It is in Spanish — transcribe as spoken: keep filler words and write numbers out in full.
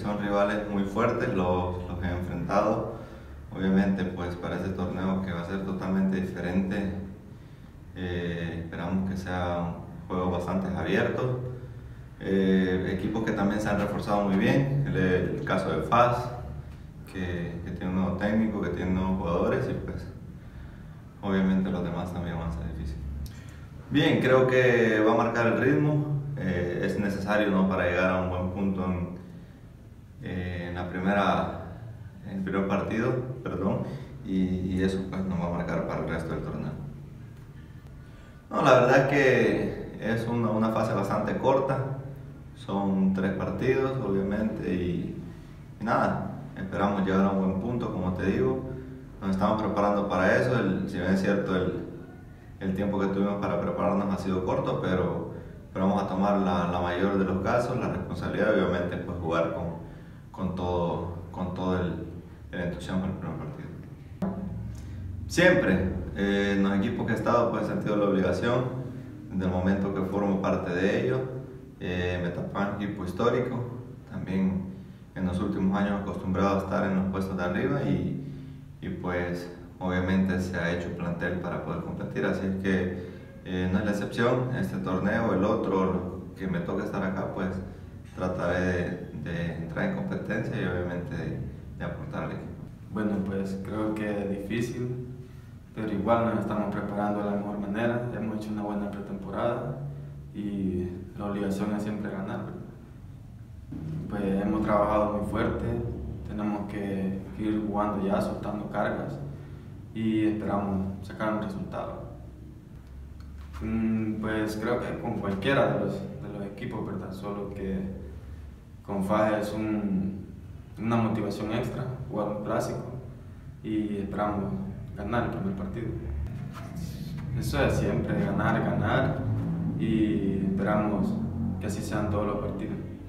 son rivales muy fuertes, los, los he enfrentado. Obviamente pues para este torneo que va a ser totalmente diferente, eh, esperamos que sea un juego bastante abierto. Eh, equipos que también se han reforzado muy bien, el, el caso de F A S, que, que tiene un nuevo técnico, que tiene nuevos jugadores y pues obviamente los demás también van a ser difíciles. Bien, creo que va a marcar el ritmo, eh, es necesario, ¿no?, para llegar a un buen punto en, eh, en la primera, en el primer partido, perdón, y, y eso pues nos va a marcar para el resto del torneo. No, la verdad es que es una, una fase bastante corta, son tres partidos obviamente y, y nada, esperamos llegar a un buen punto, como te digo, nos estamos preparando para eso. El, si bien es cierto, el, el tiempo que tuvimos para prepararnos ha sido corto, pero, pero vamos a tomar la, la mayor de los casos, la responsabilidad y obviamente pues jugar con, con todo, con todo el, el entusiasmo del primer partido. Siempre, eh, en los equipos que he estado pues he sentido la obligación, desde el momento que formo parte de ellos. Eh, me tapan equipo histórico, también en los últimos años acostumbrado a estar en los puestos de arriba y, y pues obviamente se ha hecho plantel para poder competir, así es que eh, no es la excepción, este torneo, el otro que me toca estar acá, pues trataré de, de entrar en competencia y obviamente de, de aportar al equipo. Bueno, pues creo que es difícil, pero igual nos estamos preparando de la mejor manera, hemos hecho una buena pretemporada y la obligación es siempre ganar, ¿verdad? Pues hemos trabajado muy fuerte, tenemos que ir jugando ya, soltando cargas y esperamos sacar un resultado. Pues creo que con cualquiera de los, de los equipos, ¿verdad? Solo que con Faje es un, una motivación extra, jugar un clásico y esperamos ganar el primer partido. Eso es siempre, ganar, ganar y esperamos que así sean todos los partidos.